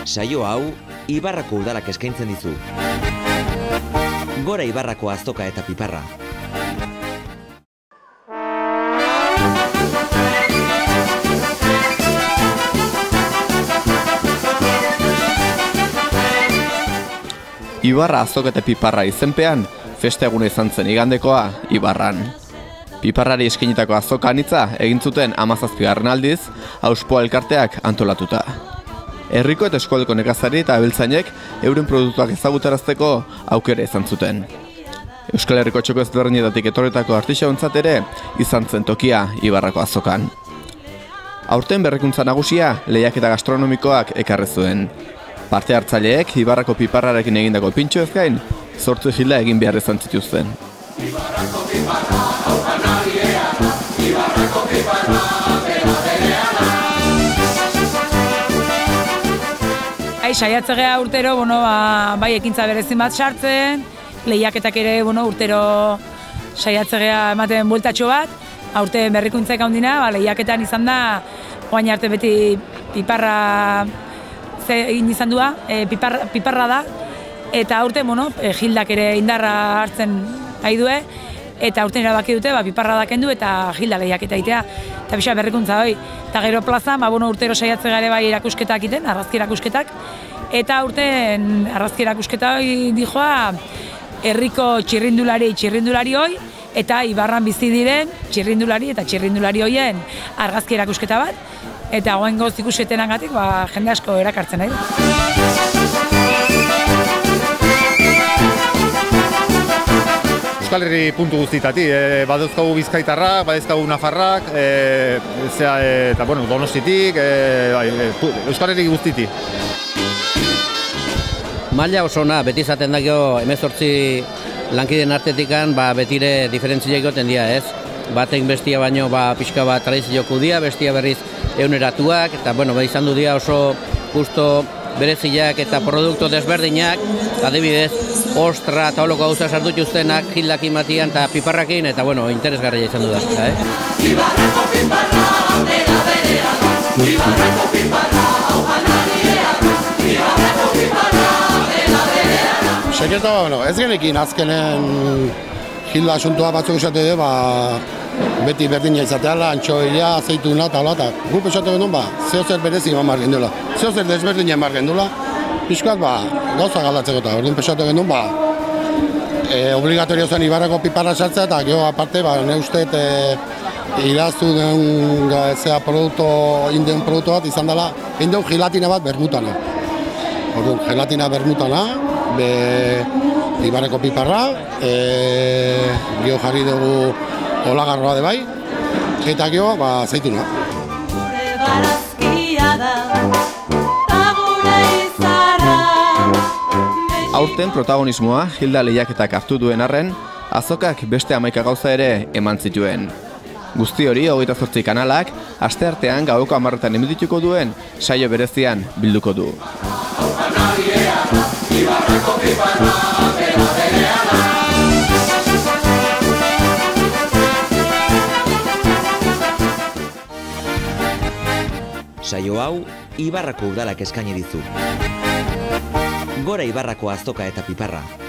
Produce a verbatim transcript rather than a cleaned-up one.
Saio hau, Ibarrako udalak eskaintzen dizu. Gora Ibarrako azoka eta piparra. Ibarra azoka eta piparra izenpean, festa eguna izan zen igandekoa Ibarran. Piparrari eskainitako azoka anitza egin zuten hamazazpigarren aldiz, Auspoa elkarteak antolatuta. Herriko eta eskualdeko nekazari eta abeltzainek euren produktuak ezagutarazteko aukera izan zuten. Euskal Herriko txoko ezberdinetatik etorretako artisauntzat ere izan zen tokia Ibarrako azokan. Aurten berrikuntza nagusia lehiaketa gastronomikoak ekarri zuen. Parte hartzaileek Ibarrako piparrarekin egindako pintxo ez gain, zortzi gilda egin behar izan zituzten. Ibarrako piparra, hau kanariea, Ibarrako piparra, bera bereana. Hai, saiatzegea urtero, bueno, ba, bai ekintza berezin bat sartzen, lehiaketak ere, bueno, urtero saiatzegea ematen bueltatxo bat, aurten berrikuntzaik handina, ba, lehiaketan izan da, oain arte beti piparra egin izan dua, e, piparra, piparra da, eta aurten, bueno, e, gildak ere indarra hartzen nahi due, eta aurten erabaki dute, ba, piparra da kendu eta gilda lehiaketa egitea, eta bisa berrikuntza hoi. Eta gero plazan, ba, bueno, urtero saiatzen gare bai erakusketak egiten, argazki erakusketak, eta aurten argazki erakusketa hoi dijoa herriko txirrindulari, txirrindulari hoi, eta Ibarran bizi diren txirrindulari eta txirrindulari hoien argazki erakusketa bat, eta goen goz ikusetenagatik, ba, jende asko erakartzen nahi. Euskal Herri puntu guztitati, e, badauzkagu bizkaitarrak, badauzkagu nafarrak, e, zera, e, eta bueno, Donostitik, e, e, Euskal Herri guztiti. Maila oso ona, beti izaten dakio hemezortzi lankideen artetikan, ba, betire diferentziak goten dira, ez? Batek bestia baino ba, pixka bat tradizioko dia, bestia berriz euneratuak, eta bueno, ba, izan du dira oso justo bereziak eta produktu desberdinak, adibidez, ostra eta holoko gauza sartu juztenak, gildakin batian eta piparrakin, eta bueno, interesgarria izan du da. Eh? Ibarrako piparra, bera berean, Ibarrako piparra, hau kanariean, Ibarrako piparra, bera berean. Seketa, bueno, ez genekin azkenen gilda asuntua batzuk esate du, ba, beti berdina izateala, antxoilea, azeituna eta ala, gu pesatu genuen, ba, zeo zer berezi eman margen dula. Zeo zer desberdina eman margen dula, pixkat, ba, gauza galatzeko eta ordin pesatu genuen, ba, e, obligatorio zen Ibarrako piparra sartzea eta gero aparte, ba, ne uste e, iraztu den zera produktu, indian produktu bat izan dela, indian gelatina bat bermutana. Orduan, gelatina bermutana, be, Ibarrako piparra, e, gero jarri dugu olagarroa de bai, eta gero, ba, zeituna. Aurten protagonismoa Gilda lehiaketak hartu duen arren, azokak beste hamaika gauza ere eman zituen. Guzti hori, hogeita zortzi kanalak, asteartean gaueko hamarretan emitituko duen saio berezian bilduko du. Saio hau, Ibarrako udalak eskaini dizu. Gora Ibarrako azoka eta piparra.